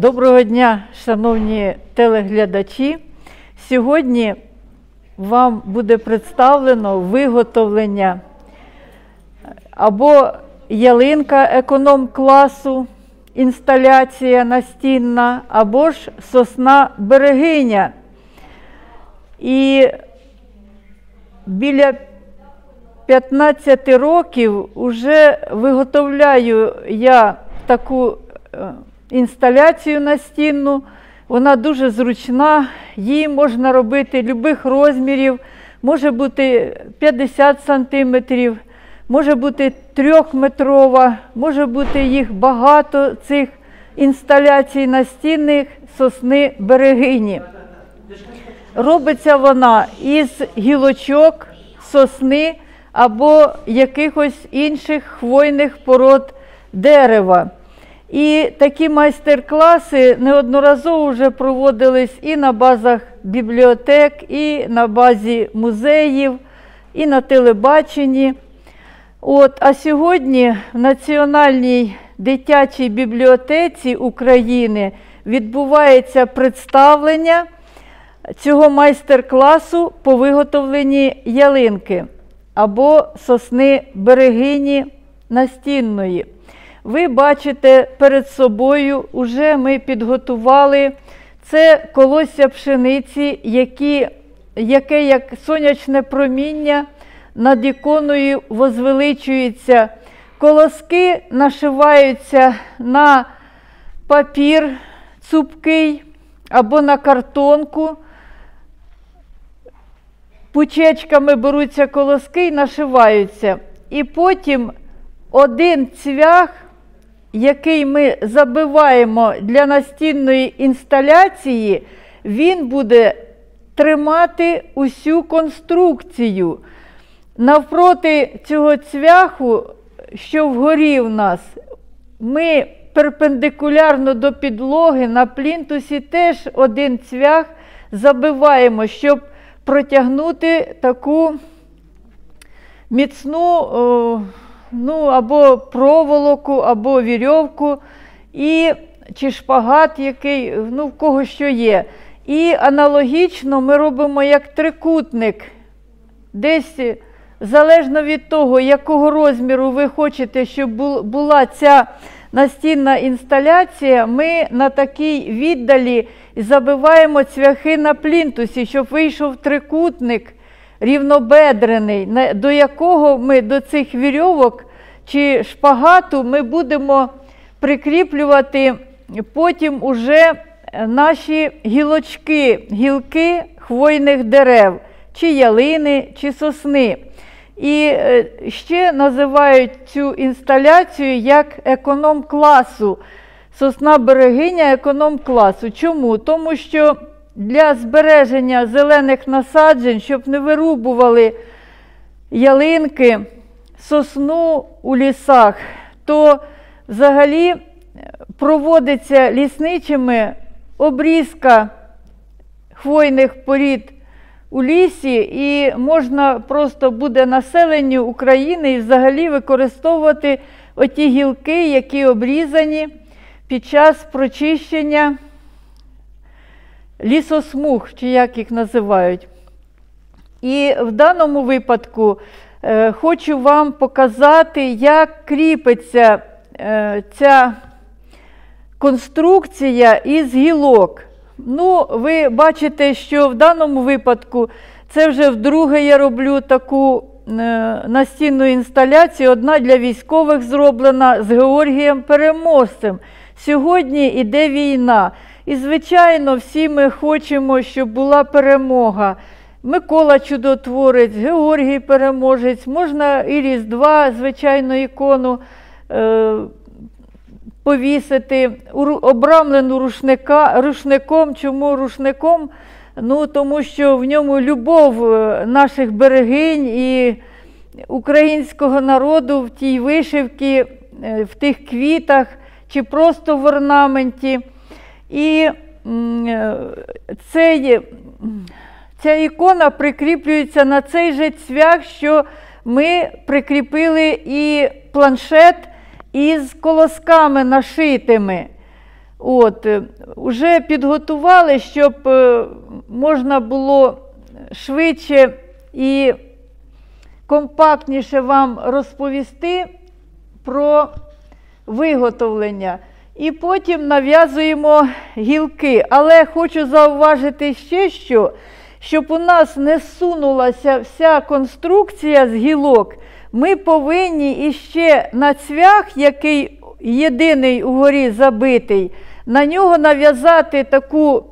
Доброго дня, шановні телеглядачі. Сьогодні вам буде представлено виготовлення або ялинка економ-класу, інсталяція настінна, або ж сосна берегиня. І біля 15 років вже виготовляю я таку інсталяцію настінну. Вона дуже зручна, її можна робити любих розмірів, може бути 50 сантиметрів, може бути 3-метрова, може бути їх багато, цих інсталяцій настінних сосни берегині. Робиться вона із гілочок сосни або якихось інших хвойних пород дерева. І такі майстер-класи неодноразово вже проводились і на базах бібліотек, і на базі музеїв, і на телебаченні. А сьогодні в Національній дитячій бібліотеці України відбувається представлення цього майстер-класу по виготовленні ялинки або сосни берегині настінної. Ви бачите перед собою, уже ми підготували, це колосся пшениці, яке як сонячне проміння над іконою возвеличується. Колоски нашиваються на папір цупкий або на картонку. Пучечками беруться колоски і нашиваються. І потім один цвях, який ми забиваємо для настінної інсталяції, він буде тримати усю конструкцію. Навпроти цього цвяху, що вгорі в нас, ми перпендикулярно до підлоги на плінтусі теж один цвях забиваємо, щоб протягнути таку міцну або проволоку, або вірьовку, чи шпагат, який, в кого що є. І аналогічно ми робимо як трикутник. Десь, залежно від того, якого розміру ви хочете, щоб була ця настінна інсталяція, ми на такій віддалі забиваємо цвяхи на плінтусі, щоб вийшов трикутник рівнобедрений, до якого ми, до цих вірьовок чи шпагату, ми будемо прикріплювати потім уже наші гілки хвойних дерев, чи ялини, чи сосни. І ще називають цю інсталяцію як економ-класу, сосна берегиня економ-класу. Чому? Тому що для збереження зелених насаджень, щоб не вирубували ялинки, сосну у лісах, то взагалі проводиться лісничими обрізка хвойних порід у лісі, і можна просто буде населенню України і взагалі використовувати оті гілки, які обрізані під час прочищення лісосмуг, чи як їх називають. І в даному випадку хочу вам показати, як кріпиться ця конструкція із гілок. Ви бачите, що в даному випадку, це вже вдруге я роблю таку настінну інсталяцію, одна для військових зроблена з Георгієм Переможцем. Сьогодні іде війна. І, звичайно, всі ми хочемо, щоб була перемога. Микола Чудотворець, Георгій Переможець, можна і Різдва, звичайно, ікону повісити, обрамлену рушником. Чому рушником? Тому що в ньому любов наших берегинь і українського народу в тій вишивці, в тих квітах, чи просто в орнаменті. І ця ікона прикріплюється на цей же цвях, що ми прикріпили і планшет із колосками нашитими. Уже підготували, щоб можна було швидше і компактніше вам розповісти про виготовлення. І потім нав'язуємо гілки. Але хочу зауважити ще що, щоб у нас не зсунулася вся конструкція з гілок, ми повинні іще на цвях, який єдиний угорі забитий, на нього нав'язати таку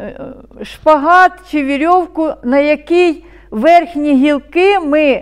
шпагат чи вірьовку, на якій верхні гілки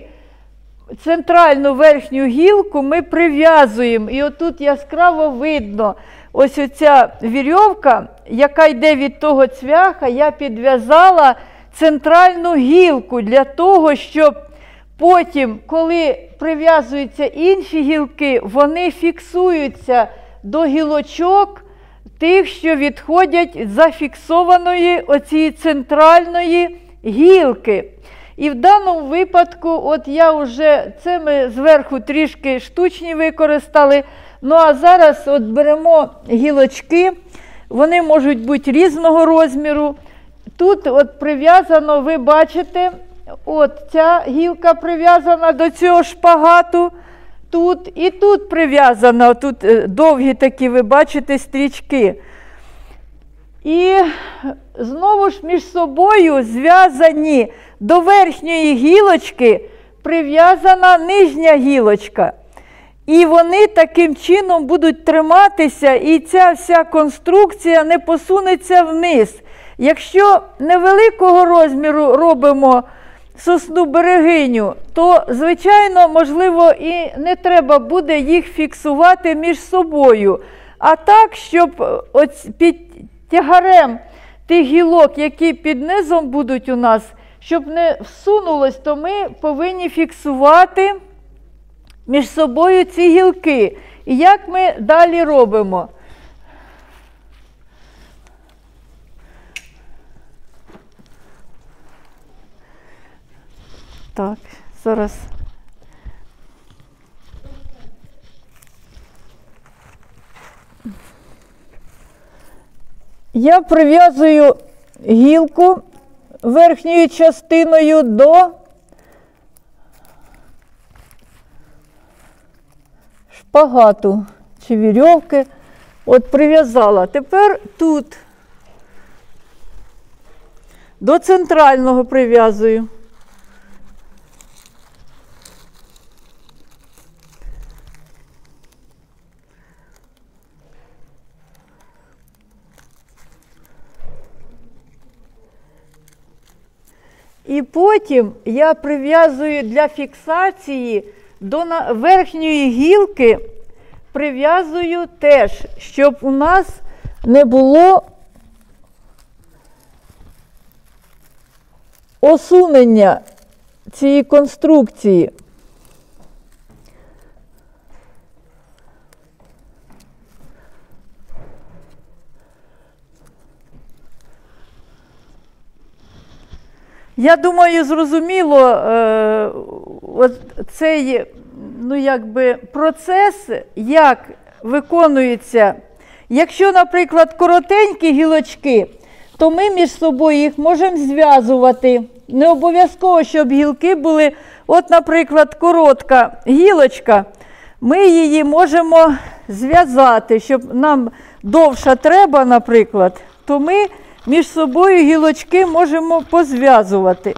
центральну верхню гілку ми прив'язуємо. І отут яскраво видно, ось оця вірьовка, яка йде від того цвяха, я підв'язала центральну гілку для того, щоб потім, коли прив'язуються інші гілки, вони фіксуються до гілочок тих, що відходять з зафіксованої оцієї центральної гілки. І в даному випадку, це ми зверху трішки штучні використали, ну а зараз беремо гілочки, вони можуть бути різного розміру. Тут прив'язано, ви бачите, ця гілка прив'язана до цього шпагату, тут і тут прив'язана, тут довгі такі, ви бачите, стрічки. І знову ж між собою зв'язані, до верхньої гілочки прив'язана нижня гілочка. І вони таким чином будуть триматися, і ця вся конструкція не посунеться вниз. Якщо невеликого розміру робимо сосну берегиню, то, звичайно, можливо, і не треба буде їх фіксувати між собою. А так, щоб під тягарем тих гілок, які під низом будуть у нас, щоб не всунулось, то ми повинні фіксувати між собою ці гілки. І як ми далі робимо? Так, зараз. Я прив'язую гілку верхньою частиною до шпагату чи вірьовки. Прив'язала. Тепер тут до центрального прив'язую. І потім я прив'язую для фіксації до верхньої гілки, прив'язую теж, щоб у нас не було осунення цієї конструкції. Я думаю, зрозуміло цей процес, як виконується. Якщо, наприклад, коротенькі гілочки, то ми між собою їх можемо зв'язувати. Не обов'язково, щоб гілки були, наприклад, коротка гілочка, ми її можемо зв'язати, щоб нам довша треба, наприклад, то ми між собою гілочки можемо позв'язувати.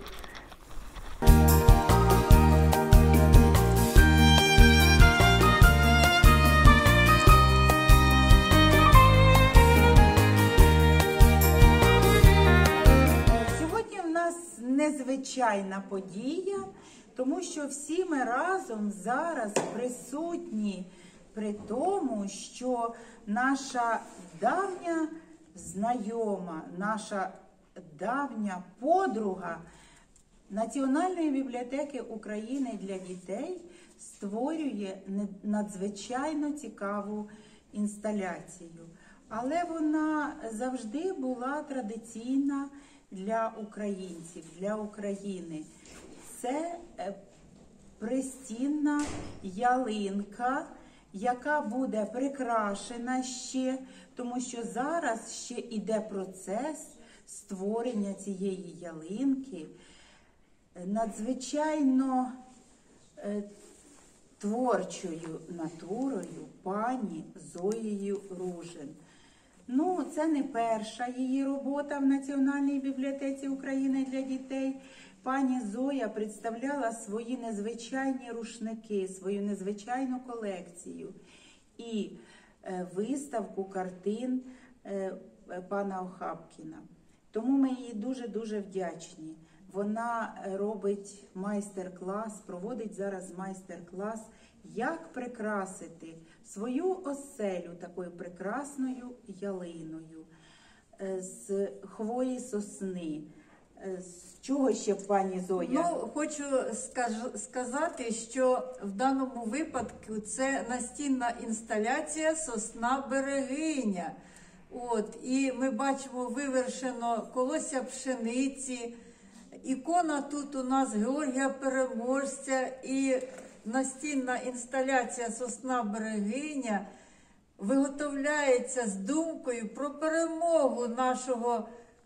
Сьогодні в нас незвичайна подія, тому що всі ми разом зараз присутні при тому, що наша давня знайома, наша давня подруга Національної бібліотеки України для дітей створює надзвичайно цікаву інсталяцію. Але вона завжди була традиційна для українців, для України. Це пристінна ялинка, яка буде прикрашена ще, тому що зараз ще йде процес створення цієї ялинки надзвичайно творчою натурою пані Зоєю Ружин. Ну, це не перша її робота в Національній бібліотеці України для дітей. Пані Зоя представляла свої незвичайні рушники, свою незвичайну колекцію і виставку картин пана Охапкіна. Тому ми їй дуже-дуже вдячні. Вона робить майстер-клас, проводить зараз майстер-клас, як прикрасити свою оселю такою прекрасною ялиною з хвої сосни. З чого ще, пані Зоя? Ну, хочу сказати, що в даному випадку це настінна інсталяція «Сосна берегиня». От, і ми бачимо вивершено колося пшениці, ікона тут у нас Георгія Переможця і настінна інсталяція «Сосна берегиня» виготовляється з думкою про перемогу нашого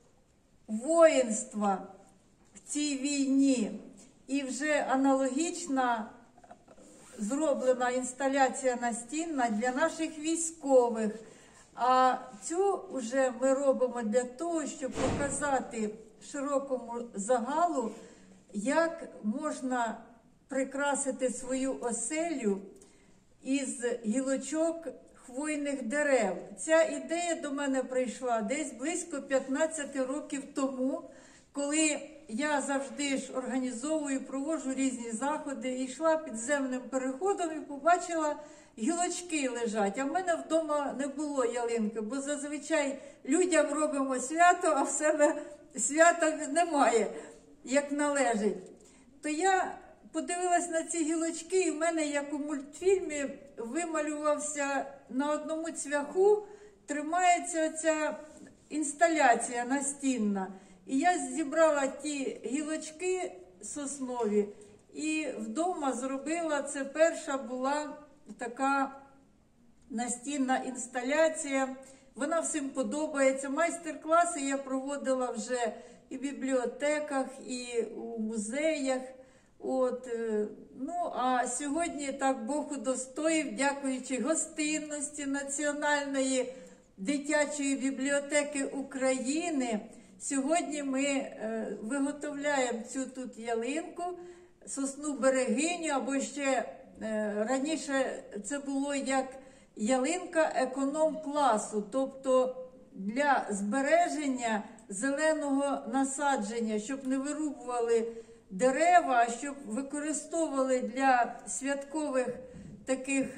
воїнства в цій війні. І вже аналогічна зроблена інсталяція настінна для наших військових. А цю вже ми робимо для того, щоб показати широкому загалу, як можна прикрасити свою оселю із гілочок хвойних дерев. Ця ідея до мене прийшла десь близько 15 років тому, коли я завжди ж організовую, проводжу різні заходи, і йшла підземним переходом і побачила, гілочки лежать. А в мене вдома не було ялинки, бо зазвичай людям робимо свято, а в себе свята немає, як належить. То я подивилась на ці гілочки, і в мене, як у мультфільмі, вималювався на одному цвяху, тримається оця інсталяція настінна. І я зібрала ті гілочки соснові і вдома зробила, це перша була така настінна інсталяція. Вона всім подобається. Майстер-класи я проводила вже і в бібліотеках, і у музеях. От, ну, а сьогодні так Бог удостоїв, дякуючи гостинності Національної дитячої бібліотеки України, сьогодні ми виготовляємо цю тут ялинку, сосну берегиню, або ще раніше це було як ялинка економ-класу, тобто для збереження зеленого насадження, щоб не вирубували дерева, щоб використовували для святкових таких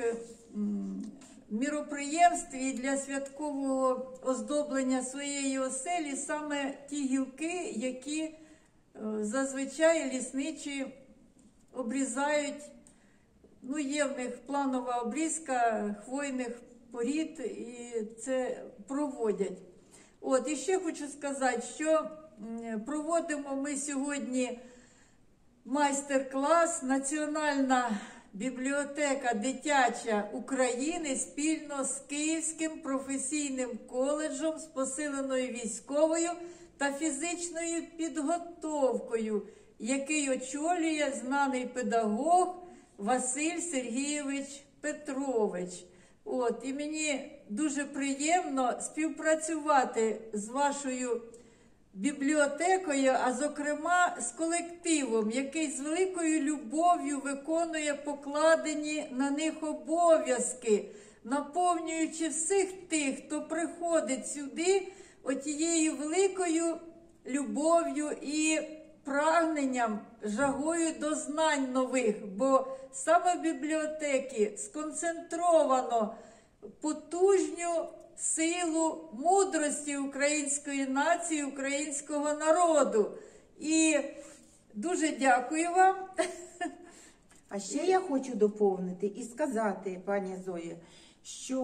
міроприємств і для святкового оздоблення своєї оселі саме ті гілки, які зазвичай лісничі обрізають. Ну, є в них планова обрізка хвойних порід, і це проводять. От, і ще хочу сказати, що проводимо ми сьогодні майстер-клас «Національна бібліотека дитяча України» спільно з Київським професійним коледжем з посиленою військовою та фізичною підготовкою, який очолює знаний педагог Василь Сергійович Петрович. От, і мені дуже приємно співпрацювати з вашою бібліотекою, а зокрема з колективом, який з великою любов'ю виконує покладені на них обов'язки, наповнюючи всіх тих, хто приходить сюди, отією великою любов'ю і прагненням, жагою до знань нових, бо саме в бібліотеки сконцентровано потужню силу мудрості української нації, українського народу. І дуже дякую вам. А ще я хочу доповнити і сказати, пані Зоє, що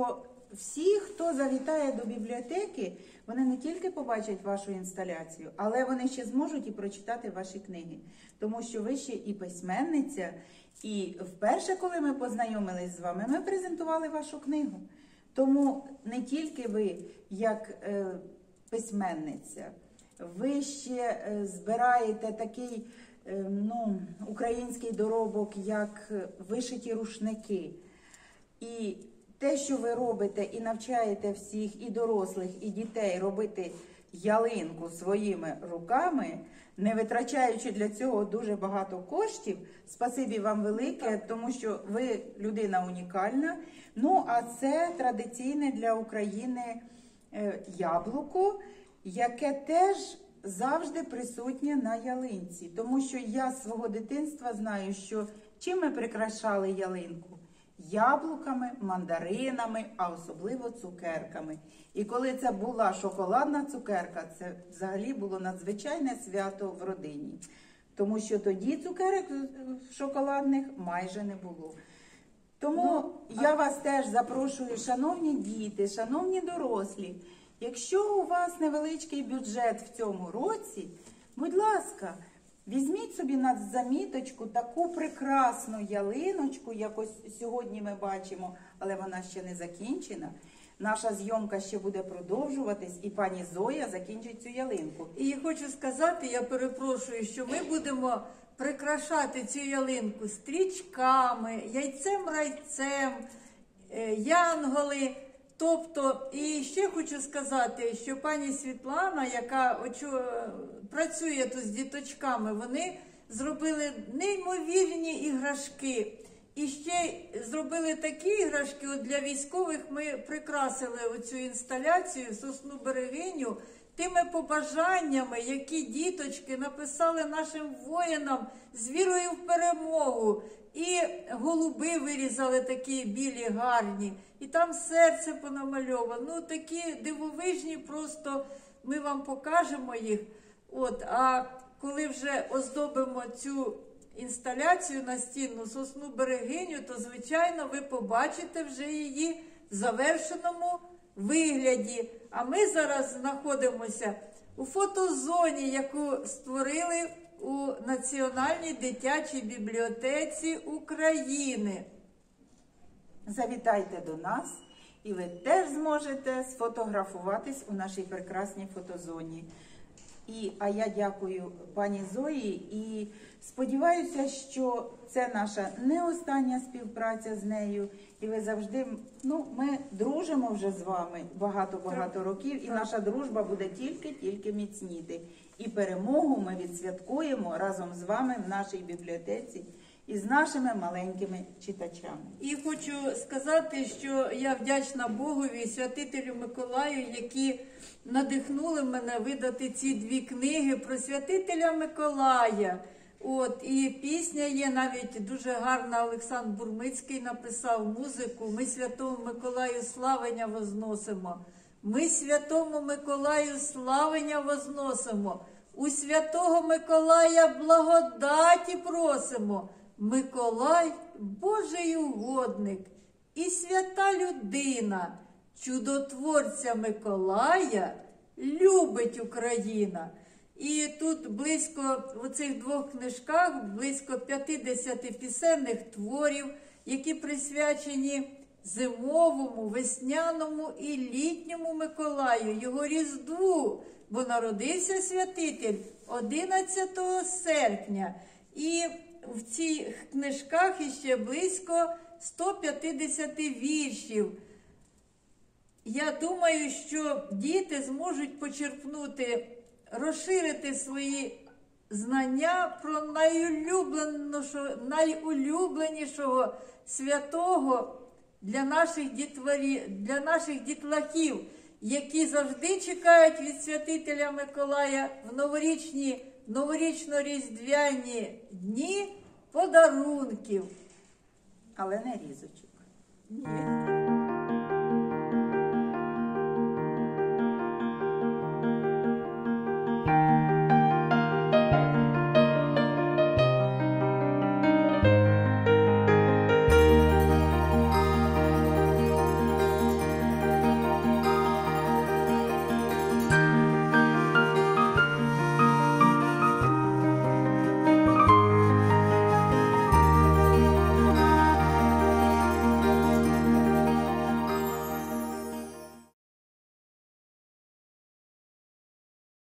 всі, хто завітає до бібліотеки, вони не тільки побачать вашу інсталяцію, але вони ще зможуть і прочитати ваші книги. Тому що ви ще і письменниця, і вперше, коли ми познайомились з вами, ми презентували вашу книгу. Тому не тільки ви, як письменниця, ви ще збираєте такий український доробок, як вишиті рушники. І те, що ви робите і навчаєте всіх, і дорослих, і дітей робити ялинку своїми руками, не витрачаючи для цього дуже багато коштів, спасибі вам велике, тому що ви людина унікальна. Ну, а це традиційне для України яблуко, яке теж завжди присутнє на ялинці. Тому що я з свого дитинства знаю, що чим ми прикрашали ялинку? Яблуками, мандаринами, а особливо цукерками. І коли це була шоколадна цукерка, це взагалі було надзвичайне свято в родині. Тому що тоді цукерок шоколадних майже не було. Тому я вас теж запрошую, шановні діти, шановні дорослі, якщо у вас невеличкий бюджет в цьому році, будь ласка, візьміть собі на заміточку таку прекрасну ялиночку, як ось сьогодні ми бачимо, але вона ще не закінчена. Наша зйомка ще буде продовжуватись, і пані Зоя закінчить цю ялинку. І хочу сказати, я перепрошую, що ми будемо прикрашати цю ялинку стрічками, яйцем-райцем, янголи. Тобто, і ще хочу сказати, що пані Світлана, яка працює тут з діточками, вони зробили неймовірні іграшки. І ще зробили такі іграшки, от для військових ми прикрасили оцю інсталяцію «Сосну берегиню» тими побажаннями, які діточки написали нашим воїнам з вірою в перемогу. І голуби вирізали такі білі, гарні, і там серце понамальовано. Ну, такі дивовижні, просто ми вам покажемо їх. А коли вже оздобимо цю інсталяцію настінну «Сосну берегиню», то, звичайно, ви побачите вже її в завершеному вигляді. А ми зараз знаходимося у фотозоні, яку створили у Національній дитячій бібліотеці України. Завітайте до нас, і ви теж зможете сфотографуватись у нашій прекрасній фотозоні. А я дякую пані Зої і сподіваюся, що це наша не остання співпраця з нею. І ви завжди, ми дружимо вже з вами багато-багато років, і наша дружба буде тільки міцніти. І перемогу ми відсвяткуємо разом з вами в нашій бібліотеці і з нашими маленькими читачами. І хочу сказати, що я вдячна Богові і святителю Миколаю, які надихнули мене видати ці 2 книги про святителя Миколая. І пісня є навіть дуже гарна, Олександр Бурмицький написав музику. Ми святому Миколаю славення возносимо. Ми святому Миколаю славення возносимо. У святого Миколая благодаті просимо. Миколай – Божий угодник і свята людина. Чудотворця Миколая любить Україна. І тут в цих 2 книжках близько 50 пісенних творів, які присвячені зимовому, весняному і літньому Миколаю, його Різдву, бо народився святитель 11 серпня. І в цих книжках іще близько 150 віршів. Я думаю, що діти зможуть почерпнути, розширити свої знання про найулюбленішого святого для наших дітлахів, які завжди чекають від святителя Миколая в новорічно-різдвяні дні подарунків. Але не різочок. Ні.